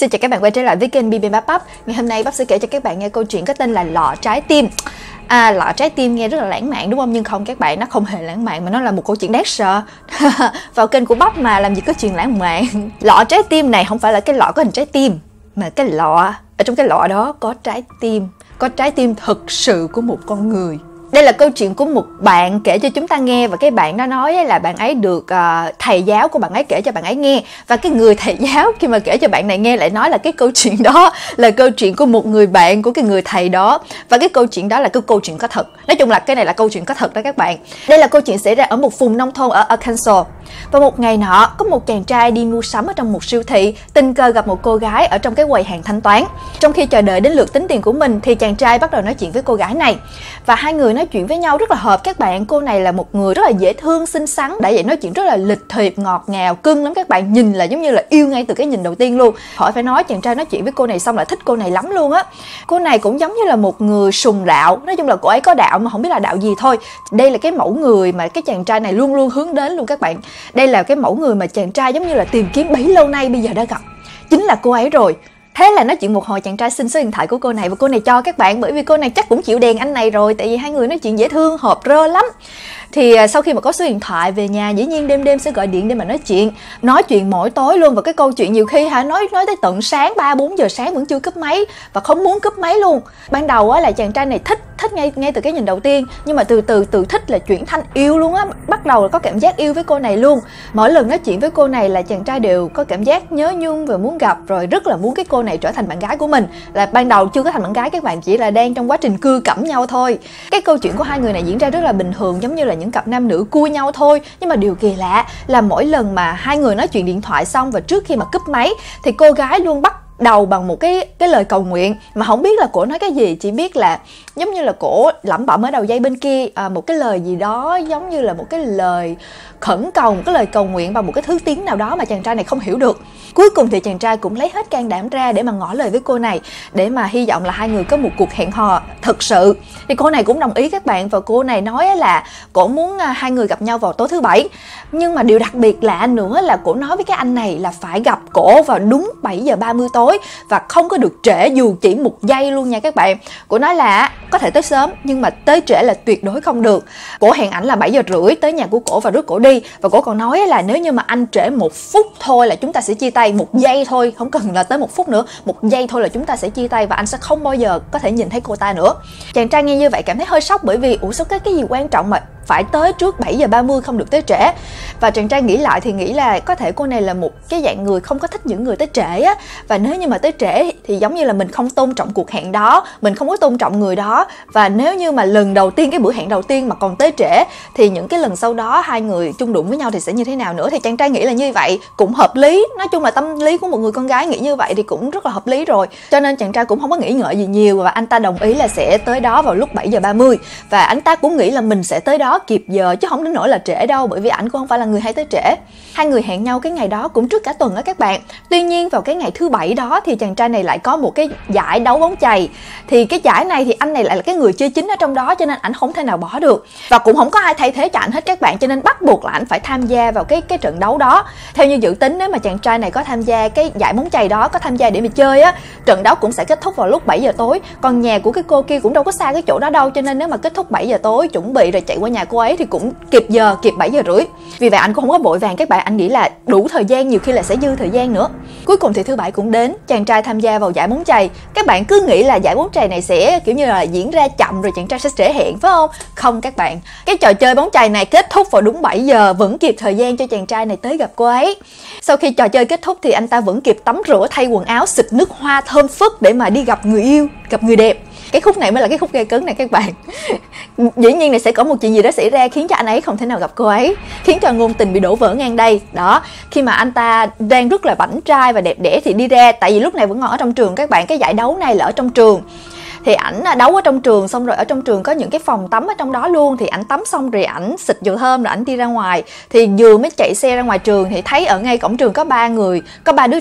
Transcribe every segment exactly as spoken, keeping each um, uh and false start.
Xin chào các bạn quay trở lại với kênh bê bê Bắp Bắp. Ngày hôm nay Bắp sẽ kể cho các bạn nghe câu chuyện có tên là Lọ Trái Tim. À, Lọ Trái Tim nghe rất là lãng mạn đúng không? Nhưng không các bạn, nó không hề lãng mạn mà nó là một câu chuyện đáng sợ. Vào kênh của Bắp mà làm gì có chuyện lãng mạn. Lọ trái tim này không phải là cái lọ có hình trái tim, mà cái lọ, ở trong cái lọ đó có trái tim. Có trái tim thực sự của một con người. Đây là câu chuyện của một bạn kể cho chúng ta nghe, và cái bạn đó nói là bạn ấy được uh, thầy giáo của bạn ấy kể cho bạn ấy nghe, và cái người thầy giáo khi mà kể cho bạn này nghe lại nói là cái câu chuyện đó là câu chuyện của một người bạn của cái người thầy đó, và cái câu chuyện đó là cái câu chuyện có thật. Nói chung là cái này là câu chuyện có thật đó các bạn. Đây là câu chuyện xảy ra ở một vùng nông thôn ở Arkansas. Và một ngày nọ, có một chàng trai đi mua sắm ở trong một siêu thị, tình cờ gặp một cô gái ở trong cái quầy hàng thanh toán. Trong khi chờ đợi đến lượt tính tiền của mình thì chàng trai bắt đầu nói chuyện với cô gái này, và hai người nói chuyện với nhau rất là hợp các bạn. Cô này là một người rất là dễ thương, xinh xắn, đã vậy nói chuyện rất là lịch thiệp, ngọt ngào, cưng lắm các bạn, nhìn là giống như là yêu ngay từ cái nhìn đầu tiên luôn. Khỏi phải nói, chàng trai nói chuyện với cô này xong là thích cô này lắm luôn á. Cô này cũng giống như là một người sùng đạo, nói chung là cô ấy có đạo mà không biết là đạo gì thôi. Đây là cái mẫu người mà cái chàng trai này luôn luôn hướng đến luôn các bạn. Đây là cái mẫu người mà chàng trai giống như là tìm kiếm bấy lâu nay bây giờ đã gặp, chính là cô ấy rồi. Thế là nói chuyện một hồi, chàng trai xin số điện thoại của cô này và cô này cho các bạn, bởi vì cô này chắc cũng chịu đèn anh này rồi, tại vì hai người nói chuyện dễ thương, hợp rơ lắm. Thì sau khi mà có số điện thoại về nhà, dĩ nhiên đêm đêm sẽ gọi điện để mà nói chuyện, nói chuyện mỗi tối luôn. Và cái câu chuyện nhiều khi hả nói nói tới tận sáng ba bốn giờ sáng vẫn chưa cúp máy và không muốn cúp máy luôn. Ban đầu á là chàng trai này thích thích ngay ngay từ cái nhìn đầu tiên, nhưng mà từ từ từ thích là chuyển thành yêu luôn á, bắt đầu là có cảm giác yêu với cô này luôn. Mỗi lần nói chuyện với cô này là chàng trai đều có cảm giác nhớ nhung và muốn gặp, rồi rất là muốn cái cô này trở thành bạn gái của mình. Là ban đầu chưa có thành bạn gái các bạn, chỉ là đang trong quá trình cưa cẩm nhau thôi. Cái câu chuyện của hai người này diễn ra rất là bình thường, giống như là những cặp nam nữ cua nhau thôi. Nhưng mà điều kỳ lạ là mỗi lần mà hai người nói chuyện điện thoại xong và trước khi mà cúp máy thì cô gái luôn bắt đầu bằng một cái cái lời cầu nguyện mà không biết là cổ nói cái gì, chỉ biết là giống như là cổ lẩm bẩm ở đầu dây bên kia à, một cái lời gì đó, giống như là một cái lời khẩn cầu, một cái lời cầu nguyện bằng một cái thứ tiếng nào đó mà chàng trai này không hiểu được. Cuối cùng thì chàng trai cũng lấy hết can đảm ra để mà ngỏ lời với cô này, để mà hy vọng là hai người có một cuộc hẹn hò thật sự. Thì cô này cũng đồng ý các bạn, và cô này nói là cổ muốn hai người gặp nhau vào tối thứ bảy. Nhưng mà điều đặc biệt lạ nữa là cổ nói với cái anh này là phải gặp cổ vào đúng bảy giờ ba mươi tối và không có được trễ dù chỉ một giây luôn nha các bạn. Cổ nói là có thể tới sớm nhưng mà tới trễ là tuyệt đối không được. Cổ hẹn ảnh là bảy giờ rưỡi tới nhà của cổ và rước cổ đi, và cổ còn nói là nếu như mà anh trễ một phút thôi là chúng ta sẽ chia tay, một giây thôi, không cần là tới một phút nữa, một giây thôi là chúng ta sẽ chia tay và anh sẽ không bao giờ có thể nhìn thấy cô ta nữa. Chàng trai nghe như vậy cảm thấy hơi sốc, bởi vì ủa sao cái cái gì quan trọng mà phải tới trước bảy giờ ba mươi, không được tới trễ. Và chàng trai nghĩ lại thì nghĩ là có thể cô này là một cái dạng người không có thích những người tới trễ á, và nếu như mà tới trễ thì giống như là mình không tôn trọng cuộc hẹn đó, mình không có tôn trọng người đó. Và nếu như mà lần đầu tiên, cái bữa hẹn đầu tiên mà còn tới trễ thì những cái lần sau đó hai người chung đụng với nhau thì sẽ như thế nào nữa. Thì chàng trai nghĩ là như vậy cũng hợp lý, nói chung là tâm lý của một người con gái nghĩ như vậy thì cũng rất là hợp lý rồi, cho nên chàng trai cũng không có nghĩ ngợi gì nhiều, và anh ta đồng ý là sẽ tới đó vào lúc bảy giờ ba mươi. Và anh ta cũng nghĩ là mình sẽ tới đó kịp giờ chứ không đến nỗi là trễ đâu, bởi vì ảnh cũng không phải là người hay tới trễ. Hai người hẹn nhau cái ngày đó cũng trước cả tuần đó các bạn. Tuy nhiên vào cái ngày thứ bảy đó thì chàng trai này lại có một cái giải đấu bóng chày. Thì cái giải này thì anh này lại là cái người chơi chính ở trong đó, cho nên ảnh không thể nào bỏ được, và cũng không có ai thay thế cho ảnh hết các bạn, cho nên bắt buộc là ảnh phải tham gia vào cái cái trận đấu đó. Theo như dự tính, nếu mà chàng trai này có tham gia cái giải bóng chày đó, có tham gia để mà chơi á, trận đấu cũng sẽ kết thúc vào lúc bảy giờ tối. Còn nhà của cái cô kia cũng đâu có xa cái chỗ đó đâu, cho nên nếu mà kết thúc bảy giờ tối chuẩn bị rồi chạy qua nhà cô ấy thì cũng kịp giờ, kịp bảy giờ rưỡi. Vì vậy anh cũng không có vội vàng các bạn, anh nghĩ là đủ thời gian, nhiều khi là sẽ dư thời gian nữa. Cuối cùng thì thứ bảy cũng đến, chàng trai tham gia vào giải bóng chày. Các bạn cứ nghĩ là giải bóng chày này sẽ kiểu như là diễn ra chậm rồi chàng trai sẽ trễ hẹn phải không? Không các bạn, cái trò chơi bóng chày này kết thúc vào đúng bảy giờ, vẫn kịp thời gian cho chàng trai này tới gặp cô ấy. Sau khi trò chơi kết thúc thì anh ta vẫn kịp tắm rửa, thay quần áo, xịt nước hoa thơm phức để mà đi gặp người yêu, gặp người đẹp. Cái khúc này mới là cái khúc gây cấn này các bạn. Dĩ nhiên là sẽ có một chuyện gì đó xảy ra khiến cho anh ấy không thể nào gặp cô ấy, khiến cho ngôn tình bị đổ vỡ ngang đây. Đó, khi mà anh ta đang rất là bảnh trai và đẹp đẽ thì đi ra, tại vì lúc này vẫn còn ở trong trường các bạn, cái giải đấu này là ở trong trường. Thì ảnh đấu ở trong trường, xong rồi ở trong trường có những cái phòng tắm ở trong đó luôn. Thì ảnh tắm xong rồi ảnh xịt dầu thơm rồi ảnh đi ra ngoài. Thì vừa mới chạy xe ra ngoài trường thì thấy ở ngay cổng trường có ba người, có ba đứa trẻ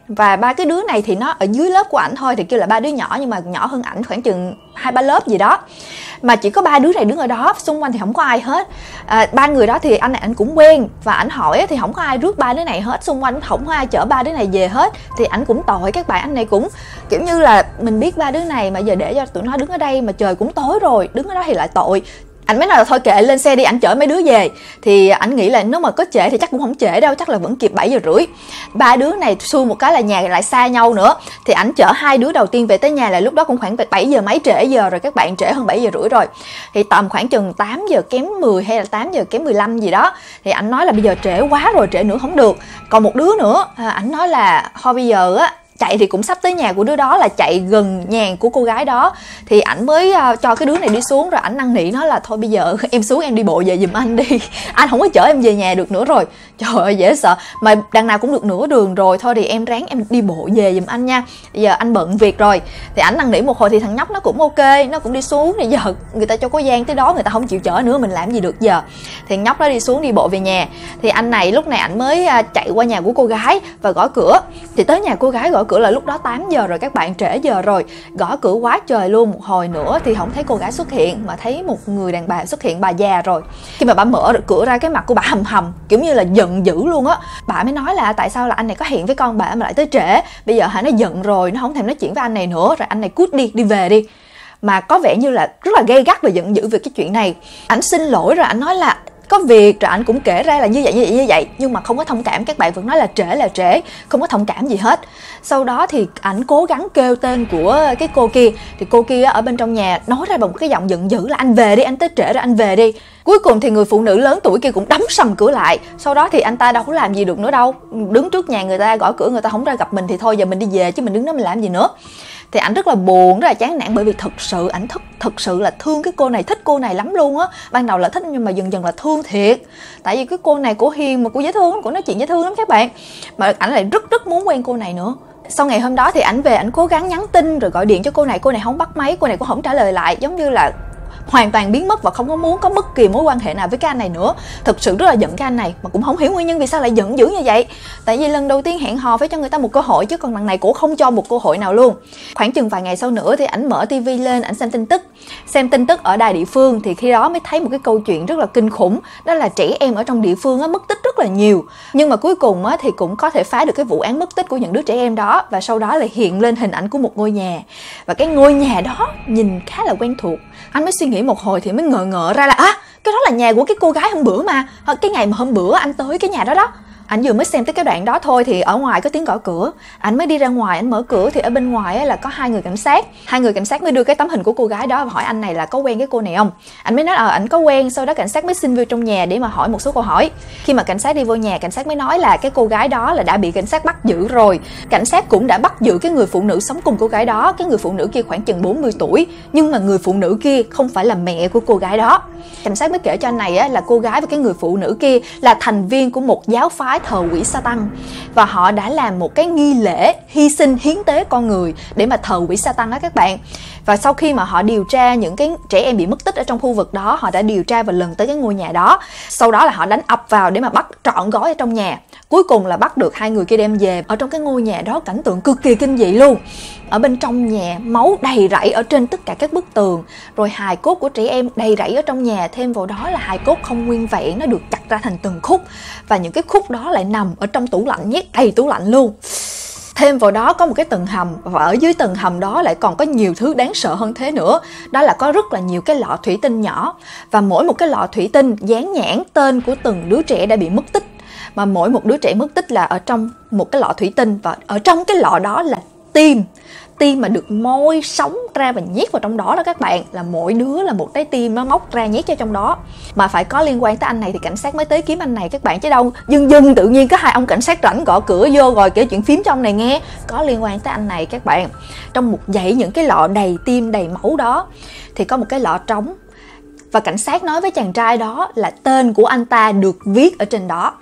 Và ba cái đứa này thì nó ở dưới lớp của ảnh thôi, thì kêu là ba đứa nhỏ nhưng mà nhỏ hơn ảnh khoảng chừng hai ba lớp gì đó. Mà chỉ có ba đứa này đứng ở đó, xung quanh thì không có ai hết. à, Ba người đó thì anh này anh cũng quen, và ảnh hỏi thì không có ai rước ba đứa này hết, xung quanh không có ai chở ba đứa này về hết. Thì ảnh cũng tội các bạn, anh này cũng kiểu như là mình biết ba đứa này mà giờ để cho tụi nó đứng ở đây mà trời cũng tối rồi, đứng ở đó thì lại tội. Anh mới nói là thôi kệ, lên xe đi, ảnh chở mấy đứa về. Thì ảnh nghĩ là nếu mà có trễ thì chắc cũng không trễ đâu, chắc là vẫn kịp bảy giờ rưỡi. Ba đứa này xui một cái là nhà lại xa nhau nữa, thì ảnh chở hai đứa đầu tiên về tới nhà là lúc đó cũng khoảng bảy giờ mấy, trễ giờ rồi các bạn, trễ hơn bảy giờ rưỡi rồi. Thì tầm khoảng chừng tám giờ kém mười hay là tám giờ kém mười lăm gì đó, thì ảnh nói là bây giờ trễ quá rồi, trễ nữa không được. Còn một đứa nữa, ảnh nói là thôi bây giờ á, chạy thì cũng sắp tới nhà của đứa đó, là chạy gần nhà của cô gái đó. Thì ảnh mới uh, cho cái đứa này đi xuống, rồi ảnh năn nỉ nó là thôi bây giờ em xuống em đi bộ về giùm anh đi, anh không có chở em về nhà được nữa rồi. Trời ơi dễ sợ, mà đằng nào cũng được nửa đường rồi, thôi thì em ráng em đi bộ về giùm anh nha, bây giờ anh bận việc rồi. Thì ảnh năn nỉ một hồi thì thằng nhóc nó cũng ok, nó cũng đi xuống. Thì giờ người ta cho có gian tới đó, người ta không chịu chở nữa, mình làm gì được giờ. Thì nhóc nó đi xuống đi bộ về nhà. Thì anh này lúc này ảnh mới uh, chạy qua nhà của cô gái và gõ cửa. Thì tới nhà cô gái gõ cửa là lúc đó tám giờ rồi các bạn, trễ giờ rồi. Gõ cửa quá trời luôn, một hồi nữa thì không thấy cô gái xuất hiện, mà thấy một người đàn bà xuất hiện, bà già rồi. Khi mà bà mở được cửa ra, cái mặt của bà hầm hầm, kiểu như là giận dữ luôn á. Bà mới nói là tại sao là anh này có hẹn với con bà mà lại tới trễ, bây giờ hả nó giận rồi, nó không thèm nói chuyện với anh này nữa, rồi anh này cút đi, đi về đi. Mà có vẻ như là rất là gay gắt và giận dữ về cái chuyện này. Ảnh xin lỗi rồi ảnh nói là có việc, rồi anh cũng kể ra là như vậy như vậy như vậy, nhưng mà không có thông cảm. Các bạn vẫn nói là trễ là trễ, không có thông cảm gì hết. Sau đó thì ảnh cố gắng kêu tên của cái cô kia, thì cô kia ở bên trong nhà nói ra bằng một cái giọng giận dữ là anh về đi, anh tới trễ rồi, anh về đi. Cuối cùng thì người phụ nữ lớn tuổi kia cũng đóng sầm cửa lại. Sau đó thì anh ta đâu có làm gì được nữa đâu, đứng trước nhà người ta gõ cửa, người ta không ra gặp mình thì thôi giờ mình đi về, chứ mình đứng đó mình làm gì nữa. Thì ảnh rất là buồn, rất là chán nản, bởi vì thực sự ảnh thức thực sự là thương cái cô này, thích cô này lắm luôn á. Ban đầu là thích nhưng mà dần dần là thương thiệt. Tại vì cái cô này cổ hiền mà cô dễ thương, cổ nói chuyện dễ thương lắm các bạn. Mà ảnh lại rất rất muốn quen cô này nữa. Sau ngày hôm đó thì ảnh về, ảnh cố gắng nhắn tin rồi gọi điện cho cô này, cô này không bắt máy, cô này cũng không trả lời lại, giống như là hoàn toàn biến mất và không có muốn có bất kỳ mối quan hệ nào với cái anh này nữa. Thực sự rất là giận cái anh này, mà cũng không hiểu nguyên nhân vì sao lại giận dữ như vậy. Tại vì lần đầu tiên hẹn hò phải cho người ta một cơ hội, chứ còn đằng này cũng không cho một cơ hội nào luôn. Khoảng chừng vài ngày sau nữa thì ảnh mở tivi lên, ảnh xem tin tức. Xem tin tức ở đài địa phương thì khi đó mới thấy một cái câu chuyện rất là kinh khủng. Đó là trẻ em ở trong địa phương á, mất tích rất là nhiều. Nhưng mà cuối cùng á, thì cũng có thể phá được cái vụ án mất tích của những đứa trẻ em đó. Và sau đó lại hiện lên hình ảnh của một ngôi nhà. Và cái ngôi nhà đó nhìn khá là quen thuộc. Anh mới suy nghĩ một hồi thì mới ngờ ngợ ra là à, cái đó là nhà của cái cô gái hôm bữa mà. Cái ngày mà hôm bữa anh tới cái nhà đó đó. Anh vừa mới xem tới cái đoạn đó thôi thì ở ngoài có tiếng gõ cửa. Anh mới đi ra ngoài, anh mở cửa thì ở bên ngoài là có hai người cảnh sát. Hai người cảnh sát mới đưa cái tấm hình của cô gái đó và hỏi anh này là có quen cái cô này không. Anh mới nói ờ anh có quen. Sau đó cảnh sát mới xin vô trong nhà để mà hỏi một số câu hỏi. Khi mà cảnh sát đi vô nhà, cảnh sát mới nói là cái cô gái đó là đã bị cảnh sát bắt giữ rồi. Cảnh sát cũng đã bắt giữ cái người phụ nữ sống cùng cô gái đó. Cái người phụ nữ kia khoảng chừng bốn mươi tuổi, nhưng mà người phụ nữ kia không phải là mẹ của cô gái đó. Cảnh sát mới kể cho anh này á, là cô gái và cái người phụ nữ kia là thành viên của một giáo phái thờ quỷ Satan, và họ đã làm một cái nghi lễ hy sinh hiến tế con người để mà thờ quỷ Satan đó các bạn. Và sau khi mà họ điều tra những cái trẻ em bị mất tích ở trong khu vực đó, họ đã điều tra và lần tới cái ngôi nhà đó. Sau đó là họ đánh ập vào để mà bắt trọn gói ở trong nhà. Cuối cùng là bắt được hai người kia đem về. Ở trong cái ngôi nhà đó cảnh tượng cực kỳ kinh dị luôn. Ở bên trong nhà máu đầy rẫy ở trên tất cả các bức tường, rồi hài cốt của trẻ em đầy rẫy ở trong nhà. Thêm vào đó là hài cốt không nguyên vẹn, nó được cắt ra thành từng khúc, và những cái khúc đó lại nằm ở trong tủ lạnh, nhét đầy tủ lạnh luôn. Thêm vào đó có một cái tầng hầm, và ở dưới tầng hầm đó lại còn có nhiều thứ đáng sợ hơn thế nữa. Đó là có rất là nhiều cái lọ thủy tinh nhỏ, và mỗi một cái lọ thủy tinh dán nhãn tên của từng đứa trẻ đã bị mất tích. Mà mỗi một đứa trẻ mất tích là ở trong một cái lọ thủy tinh, và ở trong cái lọ đó là tim. Tim mà được moi sống ra và nhét vào trong đó đó các bạn, là mỗi đứa là một trái tim nó móc ra nhét cho trong đó. Mà phải có liên quan tới anh này thì cảnh sát mới tới kiếm anh này các bạn, chứ đâu dưng dưng tự nhiên có hai ông cảnh sát rảnh gõ cửa vô rồi kể chuyện phím trong này nghe. Có liên quan tới anh này các bạn. Trong một dãy những cái lọ đầy tim đầy máu đó thì có một cái lọ trống, và cảnh sát nói với chàng trai đó là tên của anh ta được viết ở trên đó.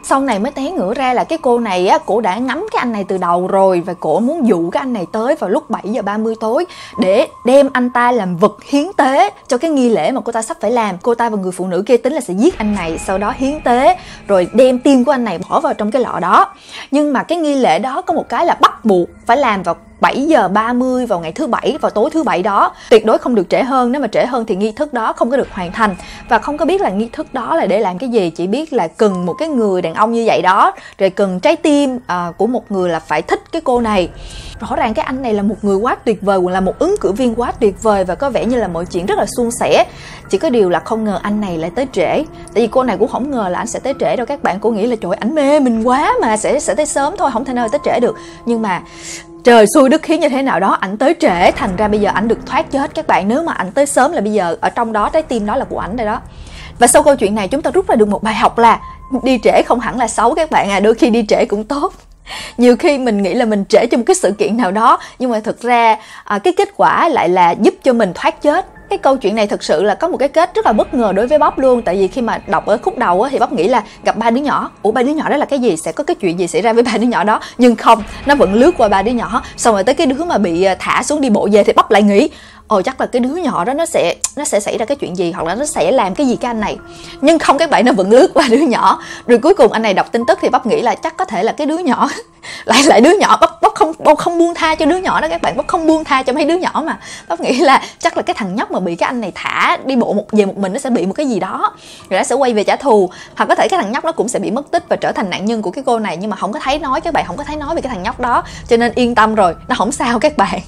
Sau này mới té ngửa ra là cái cô này á, cổ đã ngắm cái anh này từ đầu rồi, và cổ muốn dụ cái anh này tới vào lúc bảy giờ ba mươi tối để đem anh ta làm vật hiến tế cho cái nghi lễ mà cô ta sắp phải làm. Cô ta và người phụ nữ kia tính là sẽ giết anh này, sau đó hiến tế rồi đem tim của anh này bỏ vào trong cái lọ đó. Nhưng mà cái nghi lễ đó có một cái là bắt buộc phải làm vào bảy giờ ba mươi vào ngày thứ bảy, vào tối thứ bảy đó, tuyệt đối không được trễ hơn. Nếu mà trễ hơn thì nghi thức đó không có được hoàn thành. Và không có biết là nghi thức đó là để làm cái gì, chỉ biết là cần một cái người đàn ông như vậy đó, rồi cần trái tim à, của một người là phải thích cái cô này. Rõ ràng cái anh này là một người quá tuyệt vời, là một ứng cử viên quá tuyệt vời, và có vẻ như là mọi chuyện rất là suôn sẻ. Chỉ có điều là không ngờ anh này lại tới trễ. Tại vì cô này cũng không ngờ là anh sẽ tới trễ đâu các bạn. Cô nghĩ là trời ảnh mê mình quá mà sẽ sẽ tới sớm thôi, không thể nào tới trễ được. Nhưng mà trời xui đất khiến như thế nào đó, ảnh tới trễ, thành ra bây giờ ảnh được thoát chết các bạn. Nếu mà ảnh tới sớm là bây giờ ở trong đó trái tim đó là của ảnh rồi đó. Và sau câu chuyện này chúng ta rút ra được một bài học là đi trễ không hẳn là xấu các bạn à, đôi khi đi trễ cũng tốt. Nhiều khi mình nghĩ là mình trễ cho một cái sự kiện nào đó, nhưng mà thực ra à, cái kết quả lại là giúp cho mình thoát chết. Cái câu chuyện này thực sự là có một cái kết rất là bất ngờ đối với Bắp luôn. Tại vì khi mà đọc ở khúc đầu á, thì Bắp nghĩ là gặp ba đứa nhỏ. Ủa ba đứa nhỏ đó là cái gì? Sẽ có cái chuyện gì xảy ra với ba đứa nhỏ đó? Nhưng không, nó vẫn lướt qua ba đứa nhỏ. Xong rồi tới cái đứa mà bị thả xuống đi bộ về thì Bắp lại nghĩ ồ chắc là cái đứa nhỏ đó nó sẽ nó sẽ xảy ra cái chuyện gì, hoặc là nó sẽ làm cái gì cái anh này. Nhưng không các bạn, nó vẫn lướt qua đứa nhỏ. Rồi cuối cùng anh này đọc tin tức thì Bắp nghĩ là chắc có thể là cái đứa nhỏ lại lại đứa nhỏ. Bắp Bắp không Bắp không buông tha cho đứa nhỏ đó các bạn. Bắp không buông tha cho mấy đứa nhỏ mà. Bắp nghĩ là chắc là cái thằng nhóc mà bị cái anh này thả đi bộ một về một mình nó sẽ bị một cái gì đó, rồi nó sẽ quay về trả thù. Hoặc có thể cái thằng nhóc nó cũng sẽ bị mất tích và trở thành nạn nhân của cái cô này, nhưng mà không có thấy nói các bạn, không có thấy nói về cái thằng nhóc đó. Cho nên yên tâm rồi, nó không sao các bạn.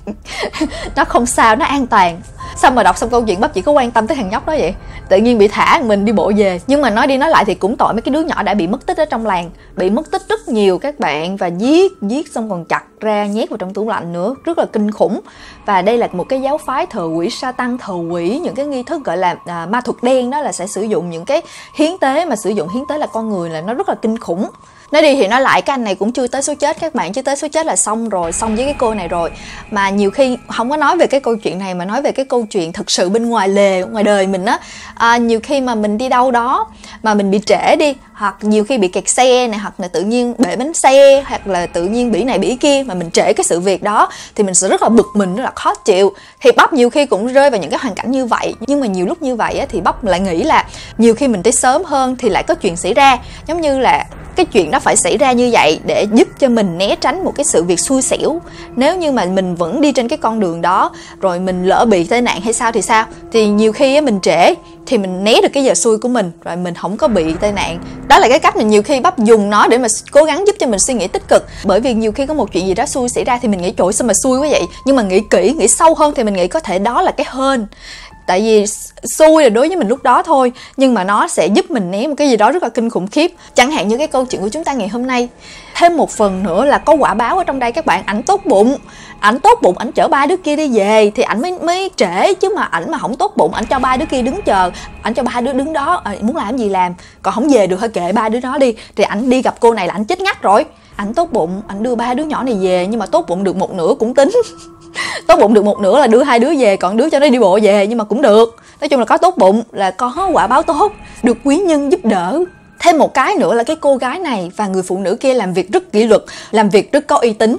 Nó không sao, nó an toàn. Xong mà đọc xong câu chuyện Bắp chỉ có quan tâm tới thằng nhóc đó vậy. Tự nhiên bị thả mình đi bộ về. Nhưng mà nói đi nói lại thì cũng tội mấy cái đứa nhỏ đã bị mất tích ở trong làng. Bị mất tích rất nhiều các bạn. Và giết, giết xong còn chặt ra nhét vào trong tủ lạnh nữa. Rất là kinh khủng. Và đây là một cái giáo phái thờ quỷ Satan, thờ quỷ, những cái nghi thức gọi là à, ma thuật đen, đó là sẽ sử dụng những cái hiến tế, mà sử dụng hiến tế là con người, là nó rất là kinh khủng. Nói đi thì nói lại, cái anh này cũng chưa tới số chết các bạn, chứ tới số chết là xong rồi, xong với cái cô này rồi. Mà nhiều khi không có nói về cái câu chuyện này, mà nói về cái câu chuyện thực sự bên ngoài lề, ngoài đời mình á. À, nhiều khi mà mình đi đâu đó mà mình bị trễ đi, hoặc nhiều khi bị kẹt xe này, hoặc là tự nhiên bể bánh xe, hoặc là tự nhiên bỉ này bỉ kia, mà mình trễ cái sự việc đó thì mình sẽ rất là bực mình, rất là khó chịu. Thì Bắp nhiều khi cũng rơi vào những cái hoàn cảnh như vậy. Nhưng mà nhiều lúc như vậy á, thì Bắp lại nghĩ là nhiều khi mình tới sớm hơn thì lại có chuyện xảy ra. Giống như là cái chuyện đó phải xảy ra như vậy để giúp cho mình né tránh một cái sự việc xui xẻo. Nếu như mà mình vẫn đi trên cái con đường đó rồi mình lỡ bị tai nạn hay sao thì sao, thì nhiều khi á, mình trễ thì mình né được cái giờ xui của mình, rồi mình không có bị tai nạn. Đó là cái cách mình nhiều khi Bắp dùng nó để mà cố gắng giúp cho mình suy nghĩ tích cực. Bởi vì nhiều khi có một chuyện gì đó xui xảy ra thì mình nghĩ trời sao mà xui quá vậy. Nhưng mà nghĩ kỹ, nghĩ sâu hơn thì mình nghĩ có thể đó là cái hên. Tại vì xui là đối với mình lúc đó thôi, nhưng mà nó sẽ giúp mình né một cái gì đó rất là kinh khủng khiếp. Chẳng hạn như cái câu chuyện của chúng ta ngày hôm nay. Thêm một phần nữa là có quả báo ở trong đây các bạn. Ảnh tốt bụng, ảnh tốt bụng, ảnh chở ba đứa kia đi về thì ảnh mới mới trễ. Chứ mà ảnh mà không tốt bụng, ảnh cho ba đứa kia đứng chờ, ảnh cho ba đứa đứng đó, à, muốn làm gì làm, còn không về được thôi kệ ba đứa nó đi. Thì ảnh đi gặp cô này là ảnh chết ngắt rồi. Ảnh tốt bụng, ảnh đưa ba đứa nhỏ này về, nhưng mà tốt bụng được một nửa cũng tính. Tốt bụng được một nửa là đưa hai đứa về, còn đứa cho nó đi bộ về, nhưng mà cũng được. Nói chung là có tốt bụng là có quả báo tốt, được quý nhân giúp đỡ. Thêm một cái nữa là cái cô gái này và người phụ nữ kia làm việc rất kỷ luật, làm việc rất có uy tín.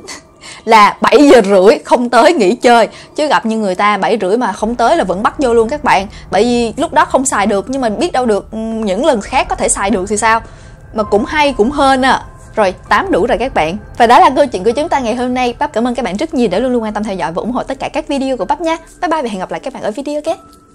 Là bảy giờ rưỡi không tới nghỉ chơi. Chứ gặp như người ta bảy rưỡi mà không tới là vẫn bắt vô luôn các bạn. Bởi vì lúc đó không xài được, nhưng mà biết đâu được những lần khác có thể xài được thì sao. Mà cũng hay, cũng hên à. Rồi, tám đủ rồi các bạn. Và đó là câu chuyện của chúng ta ngày hôm nay. Bắp cảm ơn các bạn rất nhiều đã luôn luôn quan tâm theo dõi và ủng hộ tất cả các video của Bắp nha. Bye bye và hẹn gặp lại các bạn ở video kế.